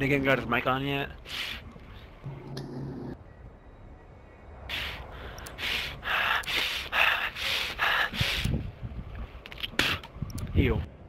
Nigga ain't got his mic on yet. Heal.